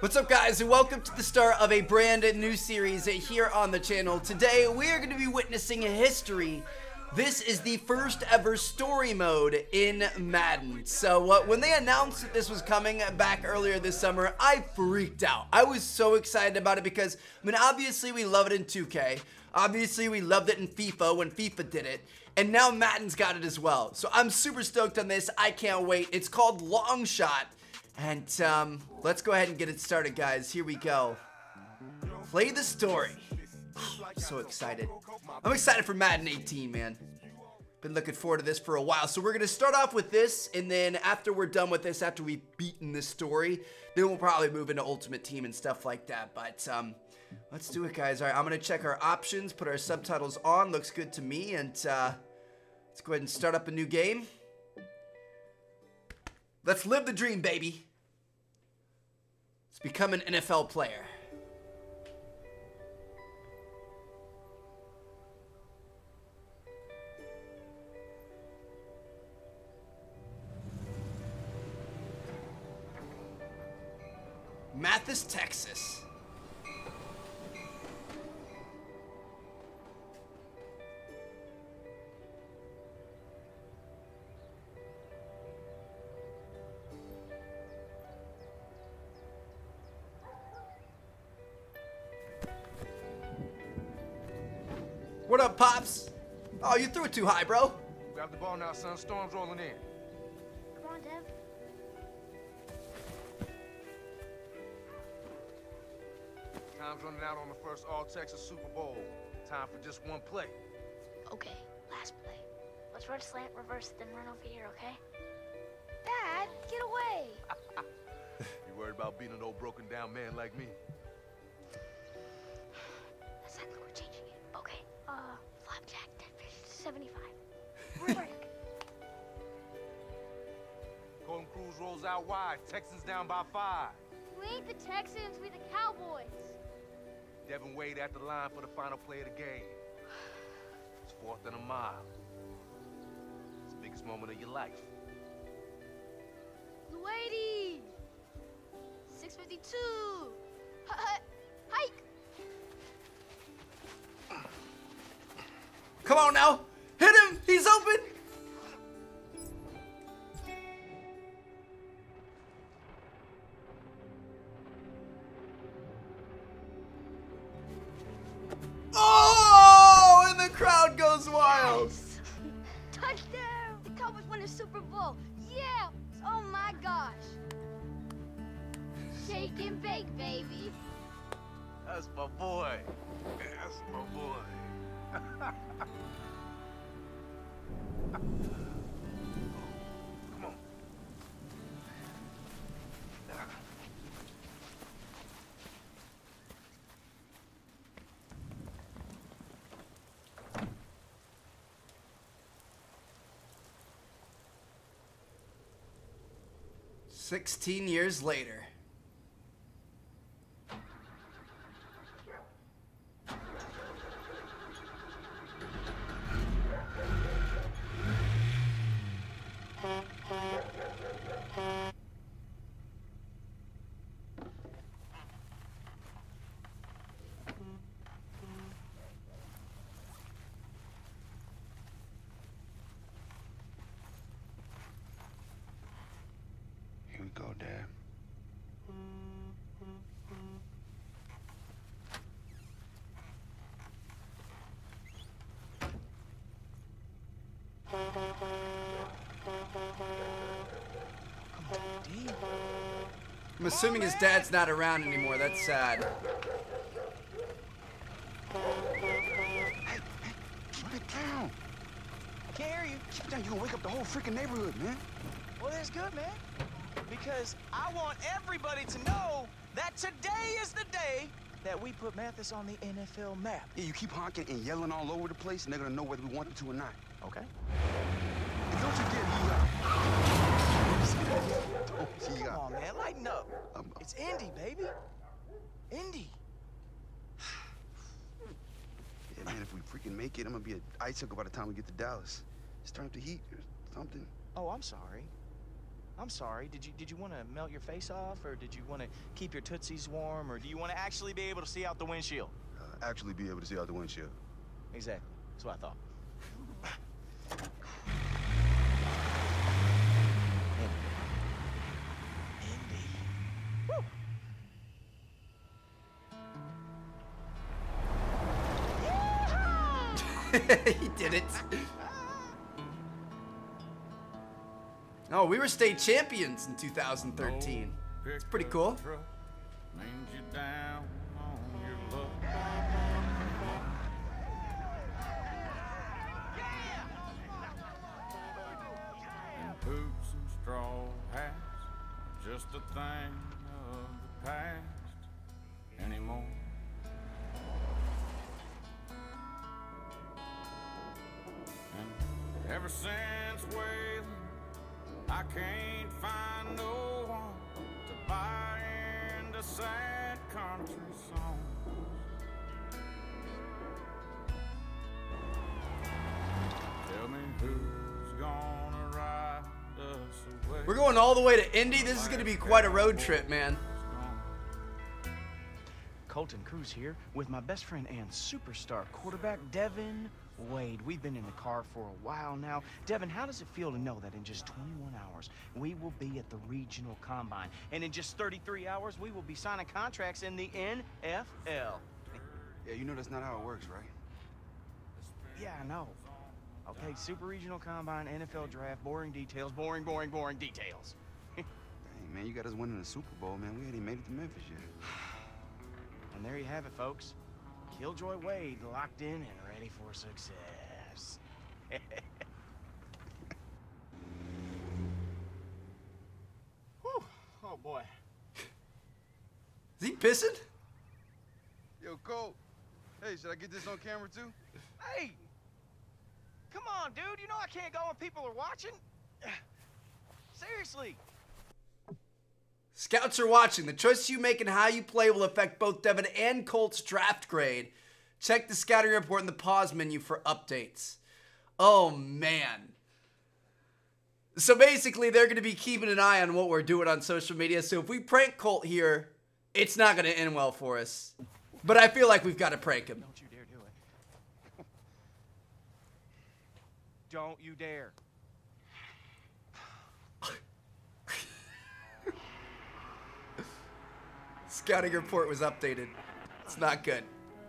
What's up, guys, and welcome to the start of a brand new series here on the channel. Today we are going to be witnessing history. This is the first ever story mode in Madden. So when they announced that this was coming back earlier this summer, I freaked out. I was so excited about it because, I mean, obviously we love it in 2K. Obviously we loved it in FIFA when FIFA did it. And now Madden's got it as well. So I'm super stoked on this. I can't wait. It's called Longshot. And let's go ahead and get it started, guys. Here we go. Play the story. Oh, I'm so excited. I'm excited for Madden 18, man. Been looking forward to this for a while. So we're going to start off with this, and then after we're done with this, after we've beaten this story, then we'll probably move into Ultimate Team and stuff like that. But let's do it, guys. All right, I'm going to check our options, put our subtitles on. Looks good to me. And let's go ahead and start up a new game. Let's live the dream, baby. Let's become an NFL player. Mathis, Texas. What up, Pops? Oh, you threw it too high, bro. Grab the ball now, son. Storm's rolling in. Come on, Dev. Time's running out on the first All-Texas Super Bowl. Time for just one play. Okay, last play. Let's run slant, reverse, then run over here, okay? Dad, get away! You worried about being an old broken down man like me? That's not we're changing it. Okay, flapjack, 75. Break. Golden Cruz rolls out wide. Texans down by 5. We ain't the Texans, we the Cowboys. Devin Wade at the line for the final play of the game. It's 4th and a mile. It's the biggest moment of your life. Wady! 652. Hike. Come on now. Hit him. He's open. Oh, and the crowd goes wild. Yes. Touchdown! The Cowboys won the Super Bowl. Yeah! Oh my gosh. Shake and bake, baby. That's my boy. That's my boy. Come on. 16 years later. Here we go, Dad. I'm assuming his dad's not around anymore. That's sad. Hey, keep it down. I can't hear you. Keep it down. You're gonna wake up the whole freaking neighborhood, man. Well, that's good, man. Because I want everybody to know that today is the day that we put Mathis on the NFL map. Yeah, you keep honking and yelling all over the place, and they're gonna know whether we want them to or not. Okay. And don't you dare you Don't you Come on, man. Lighten up. Um, It's Indy, baby. Indy. Yeah, man, if we freaking make it, I'm gonna be an icicle by the time we get to Dallas. Just turn up the heat or something. Oh, I'm sorry. I'm sorry. Did you want to melt your face off, or did you want to keep your tootsies warm, or do you want to actually be able to see out the windshield? Actually be able to see out the windshield. Exactly. That's what I thought. He did it. Oh, we were state champions in 2013. It's pretty cool. And boots and straw hats, just a thing of the past anymore. And ever since Wayland, I can't find no one to buy into sad country songs. Tell me who's gonna ride us away. We're going all the way to Indy. This is going to be quite a road trip, man. Colton Cruz here with my best friend and superstar quarterback, Devin Wade. We've been in the car for a while now. Devin, how does it feel to know that in just 21 hours, we will be at the regional combine? And in just 33 hours, we will be signing contracts in the NFL. Yeah, you know that's not how it works, right? Yeah, I know. Okay, super regional combine, NFL draft, boring details, boring details. Dang, man, you got us winning the Super Bowl, man. We ain't even made it to Memphis yet. And there you have it, folks. Killjoy Wade locked in and ready for success. Whew. Oh, boy. Is he pissing? Yo, Cole. Hey, should I get this on camera, too? Hey! Come on, dude. You know I can't go when people are watching. Seriously. Scouts are watching. The choices you make and how you play will affect both Devin and Colt's draft grade. Check the scouting report in the pause menu for updates. Oh, man. So basically, they're going to be keeping an eye on what we're doing on social media. So if we prank Colt here, it's not going to end well for us. But I feel like we've got to prank him. Don't you dare do it. Don't you dare. Scouting report was updated. It's not good.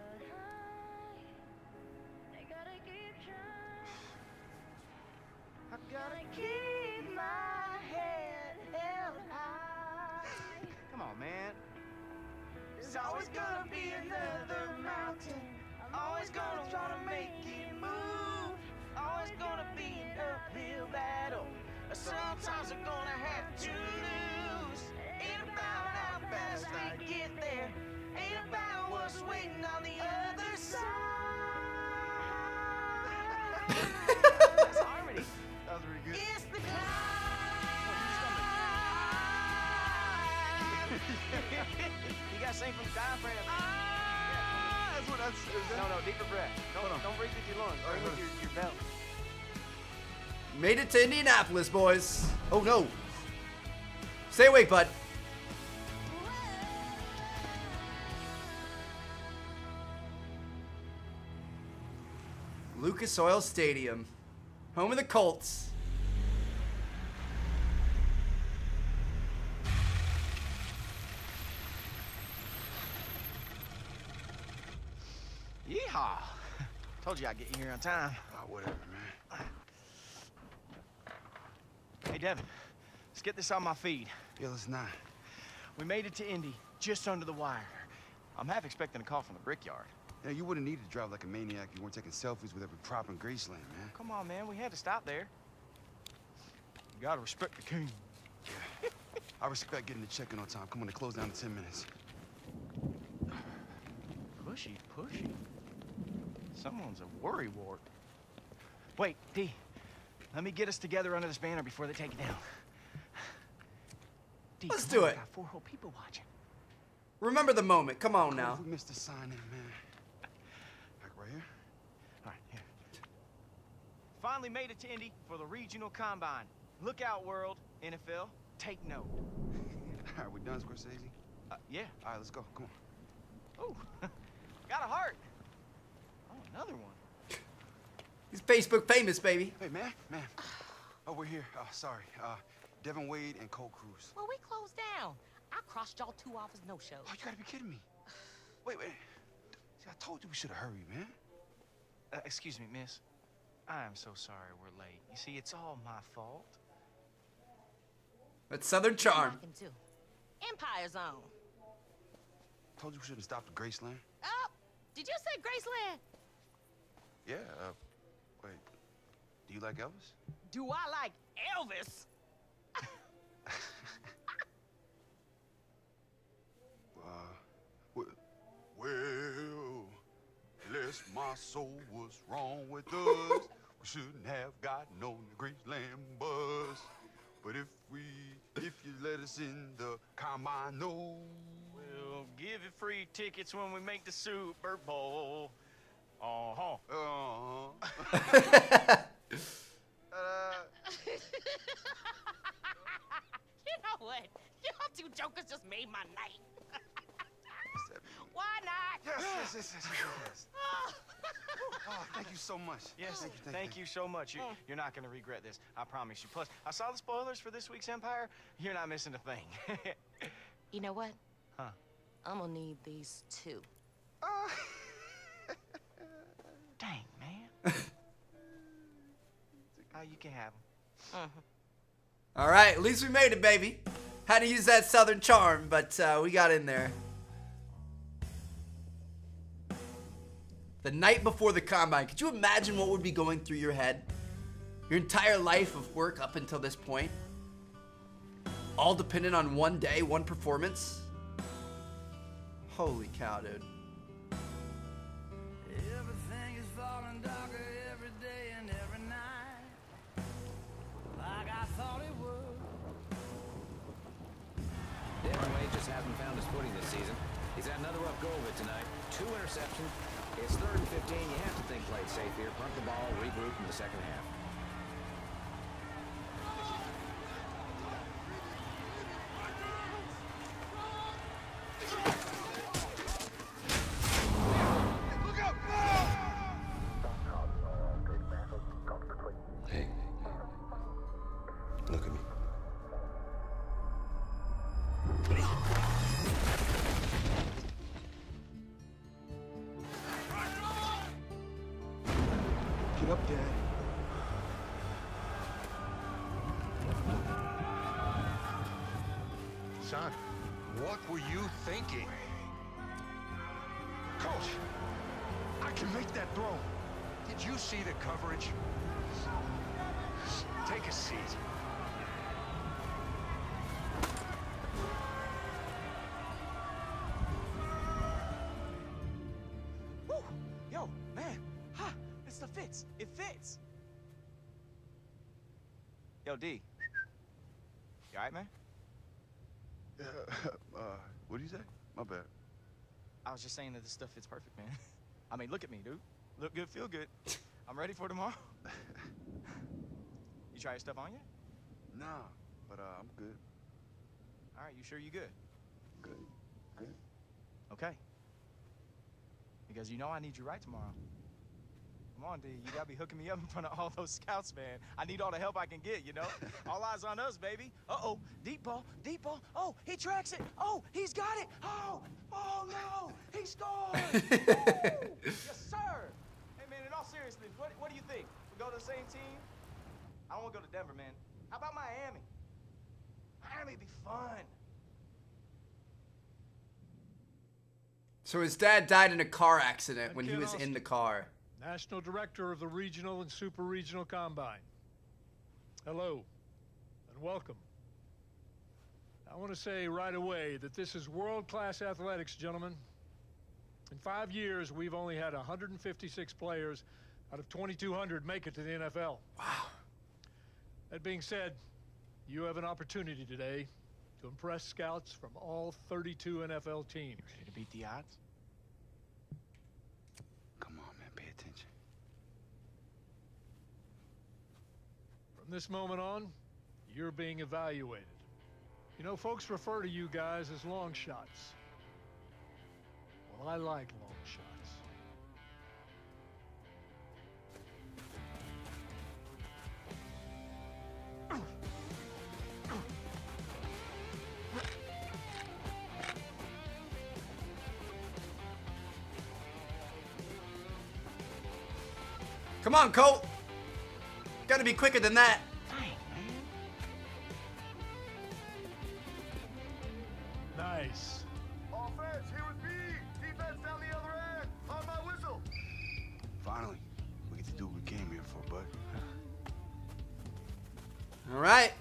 I gotta keep my head held high. Come on, man. There's always gonna be another mountain. Always gonna try to make it move. Always gonna be an uphill battle. Sometimes I'm gonna have to lose. Ain't about how fast I get there. Ain't about what's waiting on the other side. That's harmony. That was really good. It's the climb. You gotta sing from the diaphragm. That's what that's. No, deeper breath. Don't breathe with your lungs. Breathe with your belly. Made it to Indianapolis, boys. Oh, no. Stay awake, bud. Lucas Oil Stadium, home of the Colts. Yeehaw! Told you I'd get you here on time. Oh, whatever, man. Hey, Devin, let's get this on my feed. Yeah, let's not. We made it to Indy, just under the wire. I'm half expecting a call from the brickyard. Yeah, you wouldn't need to drive like a maniac. You weren't taking selfies with every prop in Graceland, man. Come on, man, we had to stop there. You gotta respect the king. Yeah. I respect getting the check-in on time. Come on, to close down in 10 minutes. Pushy. Someone's a worrywart. Wait, D. Let me get us together under this banner before they take it down. D, Let's come do on, it. Got 4 whole people watching. Remember the moment. Come on now. We missed the sign in, man. Like right here? All right, here. Finally made it to Indy for the regional combine. Look out, world, NFL. take note. All right, we done, Scorsese? Yeah. All right, let's go. Come on. Ooh, got a heart. Oh, another one. He's Facebook famous, baby. Hey, man. Oh, we're here. Sorry. Devin Wade and Cole Cruz. Well, we closed down. I crossed y'all 2 hours no-show. Oh, you gotta be kidding me. Wait. See, I told you we should have hurried, man. Excuse me, miss. I am so sorry we're late. You see, it's all my fault. That's Southern charm. Knocking too. Empire Zone. Told you we should have stopped at Graceland. Oh, did you say Graceland? Yeah, wait. Do you like Elvis? Do I like Elvis? Well, bless my soul, what's wrong with us? We shouldn't have gotten on the Graceland bus. But if you let us in the combine, no. We'll give you free tickets when we make the Super Bowl. Uh-huh. You know what? Y'all 2 jokers just made my night. Why not? Yes. Oh, thank you so much. Yes, thank you so much. You're not going to regret this. I promise you. Plus, I saw the spoilers for this week's Empire. You're not missing a thing. You know what? Huh? I'm gonna need these 2. Dang, man. You can have them. All right, at least we made it, baby. Had to use that Southern charm, but we got in there. The night before the combine, could you imagine what would be going through your head? Your entire life of work up until this point, all dependent on one day, one performance. Holy cow, dude. Everything is falling darker every day and every night, like I thought it would. Devin Wade just hasn't found his footing this season. He's had another rough go of it tonight. 2 interceptions. It's 3rd and 15. You have to think played safe here. Punt the ball, regroup in the second half. Hey, look at me. Get up, Dad. Son, what were you thinking? Coach, I can make that throw. Did you see the coverage? Take a seat. Woo! Yo, man. Ha! It's the fits. It fits. Yo, D. You alright, man? What do you say? My bad. I was just saying that this stuff fits perfect, man. I mean, look at me, dude. Look good, feel good. I'm ready for tomorrow. You try your stuff on yet? Nah, but I'm good. All right, you sure you good? Good. Okay. Because you know I need you right tomorrow. Come on, D. You gotta be hooking me up in front of all those scouts, man. I need all the help I can get, you know? All eyes on us, baby. Uh-oh. Deep ball. Deep ball. Oh, he tracks it. Oh, he's got it. Oh no. He scored. Yes, sir. Hey, man, in all seriousness, what do you think? We go to the same team? I don't want to go to Denver, man. How about Miami? Miami'd be fun. So his dad died in a car accident when he was in the car. National Director of the Regional and Super Regional Combine. Hello, and welcome. I want to say right away that this is world-class athletics, gentlemen. In 5 years, we've only had 156 players out of 2,200 make it to the NFL. Wow. That being said, you have an opportunity today to impress scouts from all 32 NFL teams. Ready to beat the odds? Come on, man, pay attention. From this moment on, you're being evaluated. You know, folks refer to you guys as long shots. Well, I like long shots. Come on, Colt. Gotta be quicker than that. Nice. Offense, here with me. Defense down the other end. On my whistle. Finally, we get to do what we came here for, bud. All right.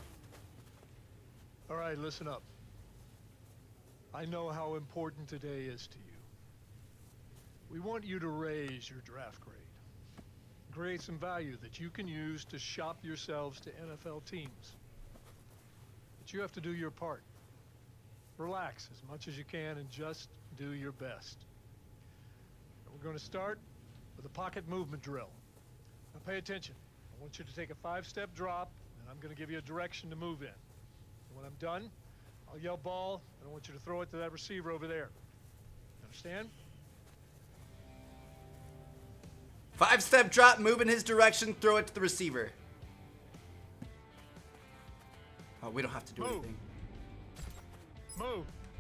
All right, listen up. I know how important today is to you. We want you to raise your draft grade. Create some value that you can use to shop yourselves to NFL teams. But you have to do your part. Relax as much as you can and just do your best. And we're going to start with a pocket movement drill. Now pay attention. I want you to take a 5-step drop, and I'm going to give you a direction to move in. And when I'm done, I'll yell ball, and I want you to throw it to that receiver over there. Understand? 5-step drop, move in his direction, throw it to the receiver. Oh, we don't have to do anything. Move.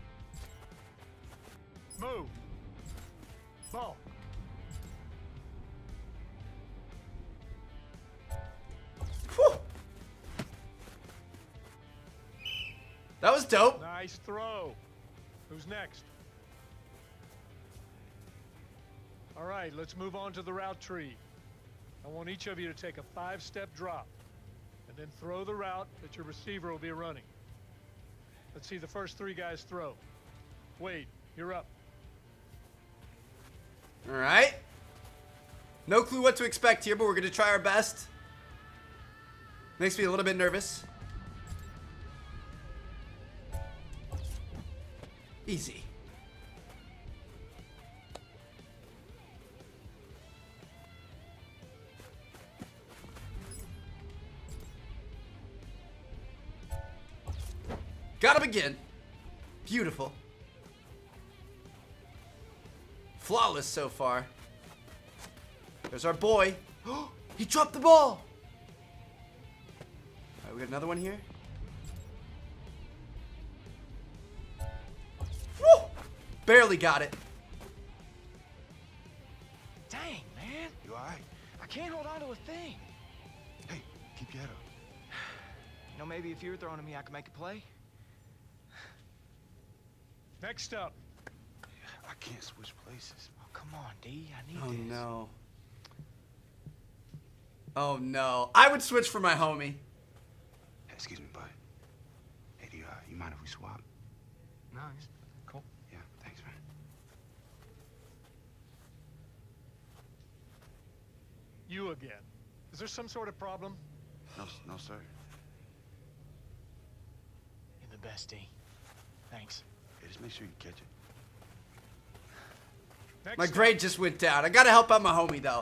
Move. Ball. Whew. That was dope. Nice throw. Who's next? All right, let's move on to the route tree. I want each of you to take a 5-step drop and then throw the route that your receiver will be running. Let's see the first 3 guys throw. Wade, you're up. All right. No clue what to expect here, but we're going to try our best. Makes me a little bit nervous. Easy. Got him again. Beautiful. Flawless so far. There's our boy. He dropped the ball. All right, we got another one here. Woo! Barely got it. Dang, man. You all right? I can't hold on to a thing. Hey, keep your head up. You know, maybe if you were throwing at me, I could make a play. Next up. I can't switch places. Oh, come on, D. I need Oh, this. no. Oh, no. I would switch for my homie. Hey, excuse me, bud. Hey, do you mind if we swap? No, it's cool. Yeah, thanks, man. You again. Is there some sort of problem? No, sir. You're the best, D. Thanks. Hey, just make sure you catch it. Next My up. grade just went down. I gotta help out my homie, though.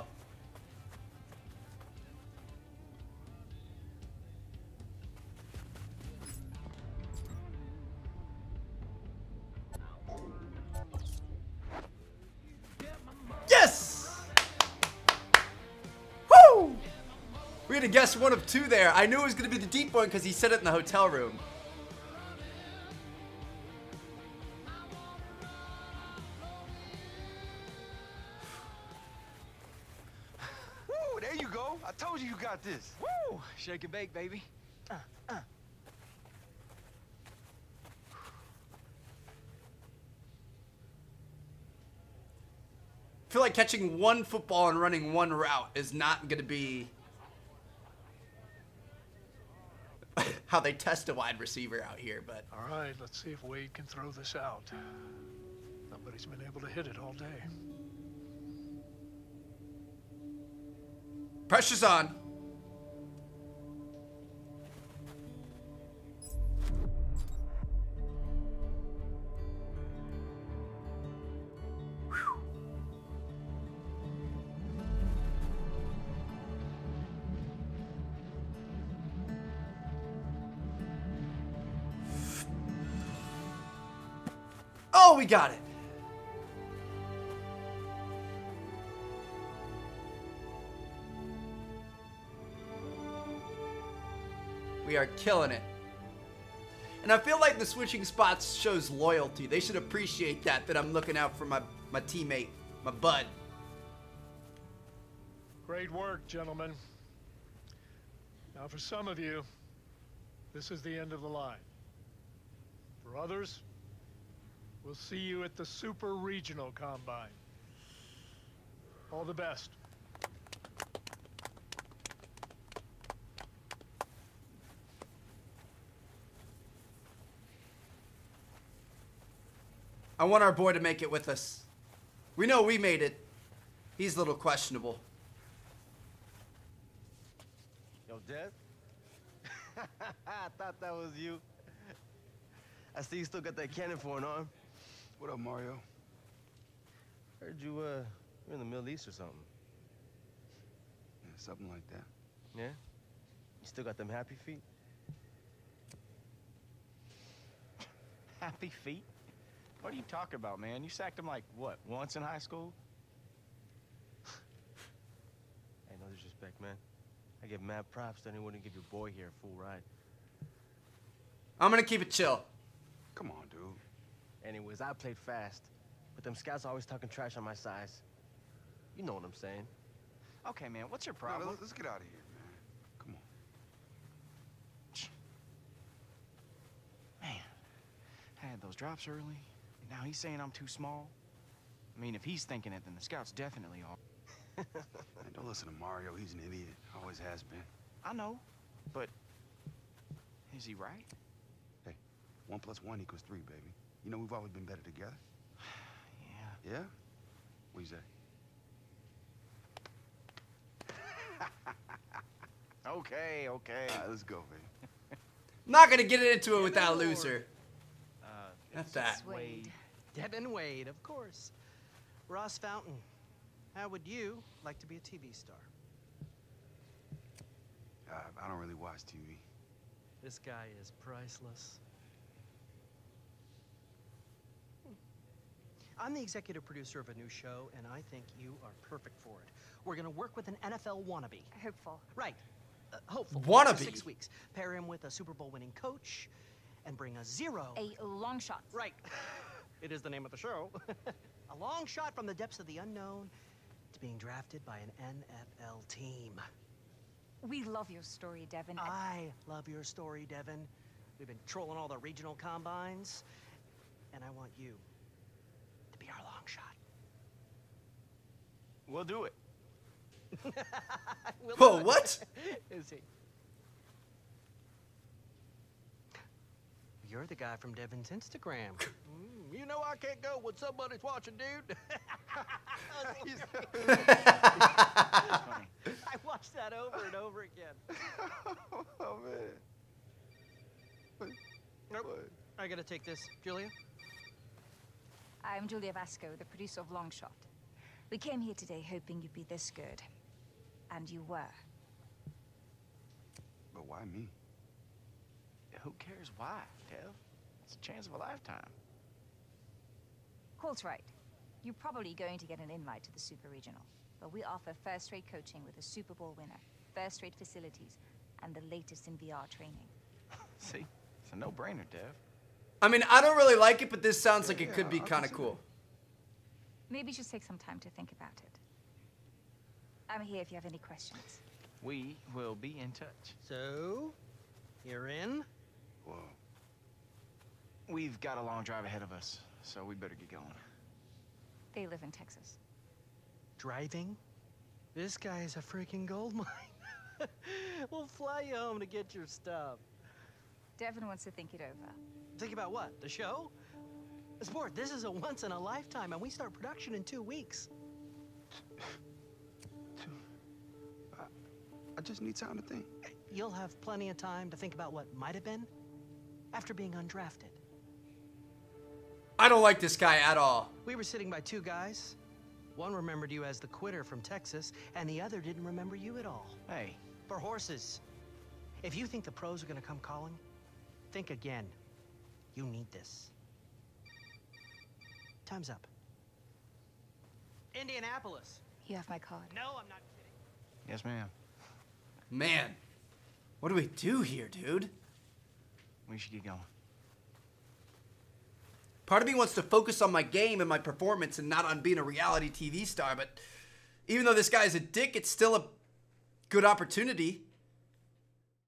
Yes! Woo! We had to guess one of 2 there. I knew it was gonna be the deep one because he said it in the hotel room. Woo, there you go. I told you got this. Woo! Shake and bake, baby. I feel like catching one football and running one route is not going to be how they test a wide receiver out here, but All right, let's see if Wade can throw this out. Nobody's been able to hit it all day. pressure's on. Oh, we got it. We are killing it. And I feel like the switching spots shows loyalty. They should appreciate that I'm looking out for my teammate, my bud. Great work, gentlemen. Now, for some of you, this is the end of the line. For others, we'll see you at the Super Regional Combine. All the best. I want our boy to make it with us. We know we made it. He's a little questionable. Yo, Dev? I thought that was you. I see you still got that cannon for an arm. What up, Mario? Heard you, you're in the Middle East or something. Yeah, something like that. Yeah? You still got them happy feet? Happy feet? What are you talking about, man? You sacked him like, what, once in high school? Hey, no disrespect, man. I give mad props to anyone who give your boy here a full ride. I'm gonna keep it chill. Come on, dude. Anyways, I played fast, but them scouts always talking trash on my size. You know what I'm saying. Okay, man, what's your No, problem? let's get out of here, man. Come on. Man, I had those drops early, and now he's saying I'm too small. I mean, if he's thinking it, then the scouts definitely are. Man, don't listen to Mario. He's an idiot. Always has been. I know, but is he right? Hey, 1 + 1 = 3, baby. You know we've always been better together. Yeah. Yeah? What do you say? Okay, okay. All right, let's go, baby. Not gonna get into it with that loser. Not that. Wade. Devin Wade, of course. Ross Fountain, how would you like to be a TV star? I don't really watch TV. This guy is priceless. I'm the executive producer of a new show, and I think you are perfect for it. We're gonna work with an NFL wannabe. Hopeful. Right. Hopeful. Wannabe. For 6 weeks. Pair him with a Super Bowl winning coach, and bring a zero. A long shot. Right. It is the name of the show. A long shot from the depths of the unknown to being drafted by an NFL team. We love your story, Devin. I love your story, Devin. We've been trolling all the regional combines, and I want you to be our long shot. We'll do it. We'll Whoa, do it. what? Is he? You're the guy from Devin's Instagram. You know I can't go when somebody's watching, dude. I watched that over and over again. Oh, man. Nope. I gotta take this. Julia? I'm Julia Vasco, the producer of Longshot. We came here today hoping you'd be this good. And you were. But why me? Who cares why, Dev? It's a chance of a lifetime. Colt's right. You're probably going to get an invite to the Super Regional. But we offer first-rate coaching with a Super Bowl winner, first-rate facilities, and the latest in VR training. See? It's a no-brainer, Dev. I mean, I don't really like it, but this sounds like it could be I'll kind of consider cool. Maybe just take some time to think about it. I'm here if you have any questions. We will be in touch. So, you're in? Whoa. We've got a long drive ahead of us, so we better get going. They live in Texas. Driving? This guy is a freaking gold mine. We'll fly you home to get your stuff. Devin wants to think it over. Think about what? The show? Sport, this is a once-in-a-lifetime, and we start production in 2 weeks. I just need time to think. You'll have plenty of time to think about what might have been after being undrafted. I don't like this guy at all. We were sitting by two guys. One remembered you as the quitter from Texas, and the other didn't remember you at all. Hey. For horses. If you think the pros are gonna come calling, think again. You need this. Time's up. Indianapolis. You have my card. No, I'm not kidding. Yes, ma'am. Man, what do we do here, dude? We should get going. Part of me wants to focus on my game and my performance and not on being a reality TV star, but even though this guy's a dick, it's still a good opportunity.